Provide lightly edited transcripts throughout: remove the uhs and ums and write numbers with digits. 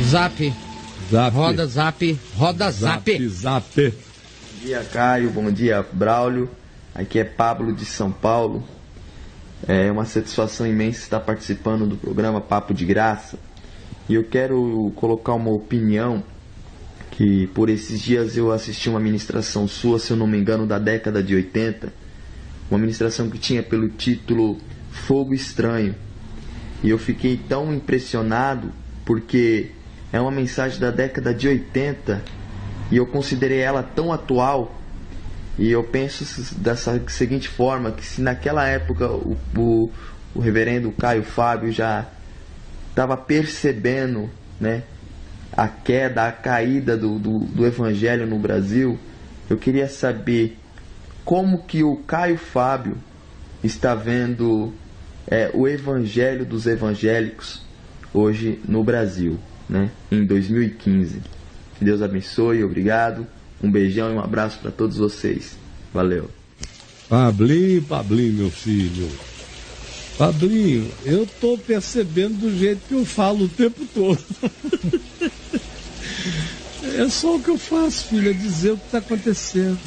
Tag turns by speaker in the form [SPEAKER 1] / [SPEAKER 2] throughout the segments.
[SPEAKER 1] Zap. Roda Zap. Roda Zap.
[SPEAKER 2] Bom dia, Caio. Bom dia, Braulio. Aqui é Pablo de São Paulo. É uma satisfação imensa estar participando do programa Papo de Graça. E eu quero colocar uma opinião que por esses dias eu assisti uma ministração sua, se eu não me engano, da década de 80. Uma ministração que tinha pelo título Fogo Estranho. E eu fiquei tão impressionado porque é uma mensagem da década de 80 e eu considerei ela tão atual. E eu penso dessa seguinte forma, que se naquela época o reverendo Caio Fábio já estava percebendo, né, a queda, a caída do evangelho no Brasil, eu queria saber como que o Caio Fábio está vendo o evangelho dos evangélicos hoje no Brasil, né, em 2015. Que Deus abençoe, obrigado. Um beijão e um abraço para todos vocês. Valeu.
[SPEAKER 3] Pablinho, meu filho. Pablinho, eu tô percebendo do jeito que eu falo o tempo todo. É só o que eu faço, filho, é dizer o que está acontecendo.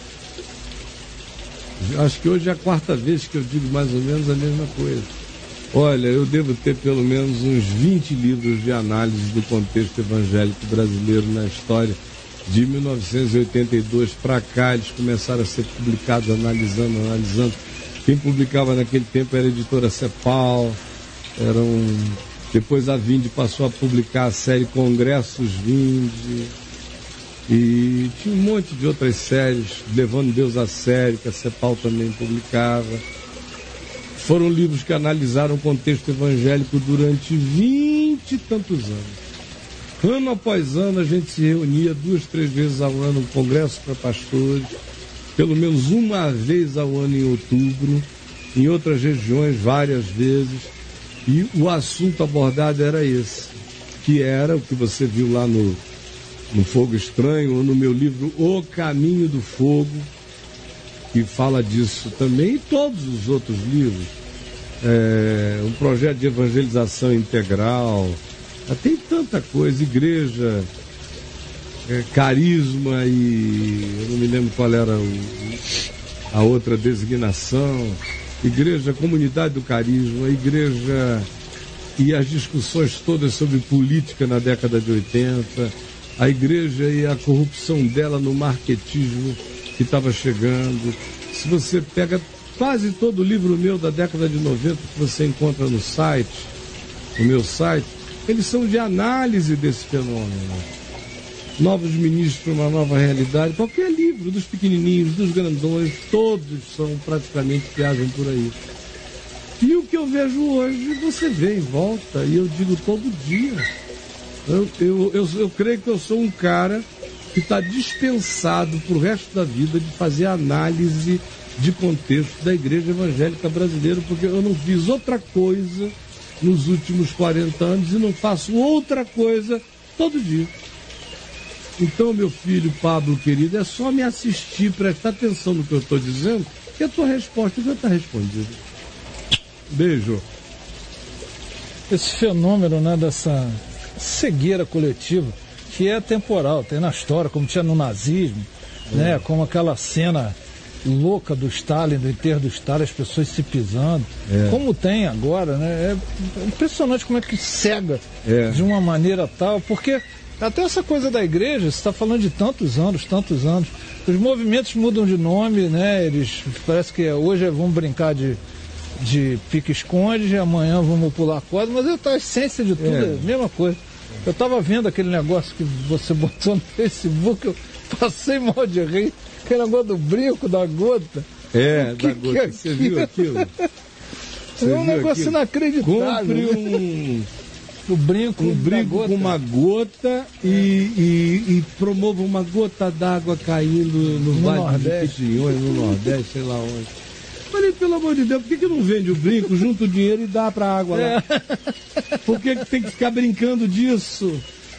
[SPEAKER 3] Acho que hoje é a quarta vez que eu digo mais ou menos a mesma coisa. Olha, eu devo ter pelo menos uns 20 livros de análise do contexto evangélico brasileiro na história. De 1982 para cá, eles começaram a ser publicados, analisando. Quem publicava naquele tempo era a editora Cepal. Depois a Vinde passou a publicar a série Congressos Vinde. E tinha um monte de outras séries, Levando Deus a Sério, que a Cepal também publicava. Foram livros que analisaram o contexto evangélico durante 20 e tantos anos. Ano após ano a gente se reunia 2, 3 vezes ao ano no Congresso para Pastores, pelo menos uma vez ao ano em outubro, em outras regiões várias vezes, e o assunto abordado era esse, que era o que você viu lá no Fogo Estranho, ou no meu livro O Caminho do Fogo, que fala disso também, e todos os outros livros. Um projeto de evangelização integral. Tem tanta coisa, igreja, carisma e eu não me lembro qual era a outra designação, igreja, comunidade do carisma, igreja e as discussões todas sobre política na década de 80, a igreja e a corrupção dela no marketismo que estava chegando. Se você pega quase todo o livro meu da década de 90 que você encontra no site, no meu site, eles são de análise desse fenômeno. Novos ministros para uma nova realidade. Qualquer livro, dos pequenininhos, dos grandões, todos são praticamente que viajam por aí. E o que eu vejo hoje, você vê em volta, e eu digo todo dia. Eu creio que eu sou um cara que está dispensado para o resto da vida de fazer análise de contexto da igreja evangélica brasileira, porque eu não fiz outra coisa nos últimos 40 anos e não faço outra coisa todo dia. Então, meu filho Pablo querido, é só me assistir, prestar atenção no que eu estou dizendo, que a tua resposta já está respondida. Beijo.
[SPEAKER 4] Esse fenômeno, né, dessa cegueira coletiva, que é temporal, tem na história, como tinha no nazismo, né, como aquela cena louca do Stalin, do enterro do Stalin, as pessoas se pisando, como tem agora, né? É impressionante como é que cega de uma maneira tal, porque até essa coisa da igreja, você está falando de tantos anos, os movimentos mudam de nome, né? Eles, parece que hoje vamos brincar de pique-esconde, amanhã vamos pular corda, mas a essência de tudo é a mesma coisa. Eu estava vendo aquele negócio que você botou no Facebook, eu passei mal de rir, aquele negócio do brinco, da gota.
[SPEAKER 3] Da gota. Você viu aquilo?
[SPEAKER 4] É um negócio inacreditável.
[SPEAKER 3] Compre
[SPEAKER 4] o brinco
[SPEAKER 3] com uma gota e promova uma gota d'água caindo no Vale de Pitinhões, no Nordeste, sei lá onde. Falei, pelo amor de Deus, por que não vende o brinco, junta o dinheiro e dá pra água lá? Por que tem que ficar brincando disso?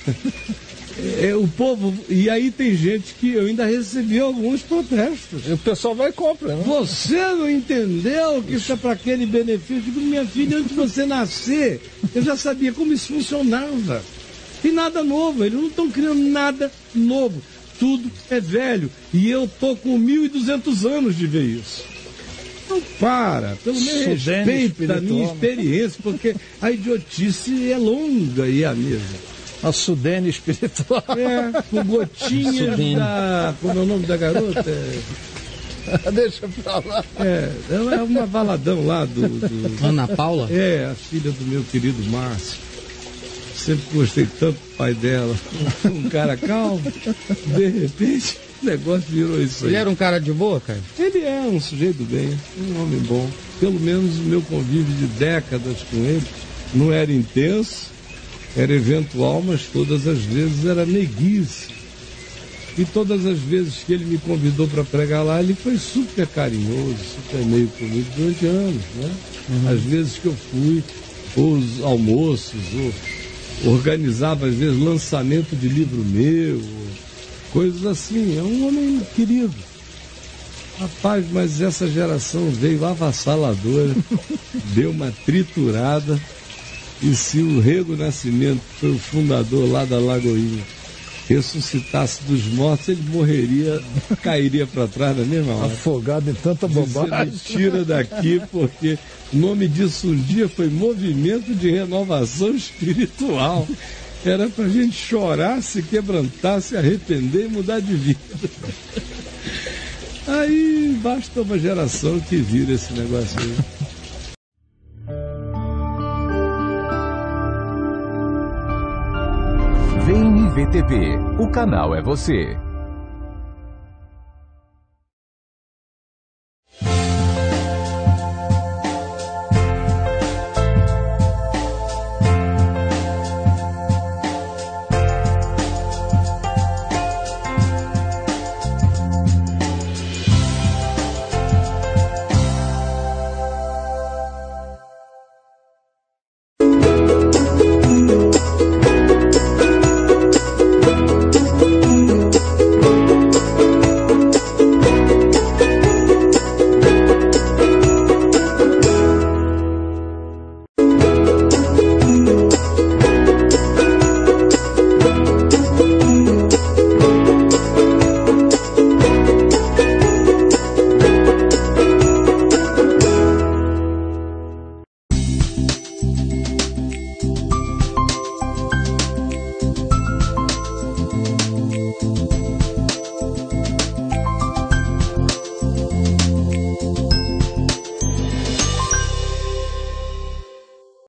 [SPEAKER 3] O povo, e aí tem gente que eu ainda recebi alguns protestos.
[SPEAKER 4] E o pessoal vai e compra, né?
[SPEAKER 3] Você não entendeu que isso é para aquele benefício? Digo, minha filha, antes de você nascer, eu já sabia como isso funcionava. tem nada novo, eles não estão criando nada novo. Tudo é velho. E eu tô com 1.200 anos de ver isso. Não para, pelo menos respeita a minha experiência, porque a idiotice é longa e é a mesma.
[SPEAKER 4] A Sudene espiritual.
[SPEAKER 3] É, com gotinhas da... Como é o nome da garota?
[SPEAKER 4] Deixa pra lá.
[SPEAKER 3] Ela é uma baladão lá do...
[SPEAKER 1] Ana Paula?
[SPEAKER 3] É, a filha do meu querido Márcio. Sempre gostei tanto do pai dela. Um cara calmo. De repente, o negócio virou isso aí.
[SPEAKER 1] Ele era um cara de boa, cara?
[SPEAKER 3] Ele é um sujeito bem, um homem bom. Pelo menos o meu convívio de décadas com ele não era intenso, era eventual, mas todas as vezes era neguice. E todas as vezes que ele me convidou para pregar lá, ele foi super carinhoso, super meio comigo durante anos, né? Às vezes que eu fui, ou os almoços, ou organizava às vezes lançamento de livro meu, coisas assim. É um homem querido. Rapaz, mas essa geração veio avassaladora, deu uma triturada, e se o Rego Nascimento foi o fundador lá da Lagoinha, ressuscitasse dos mortos, ele morreria, cairia para trás na mesma hora.
[SPEAKER 4] Afogado em tanta bobagem.
[SPEAKER 3] Me tira daqui, porque o nome disso um dia foi Movimento de Renovação Espiritual. Era pra gente chorar, se quebrantar, se arrepender e mudar de vida. Aí basta uma geração que vira esse negócio aí.
[SPEAKER 5] Vem VTV, o canal é você.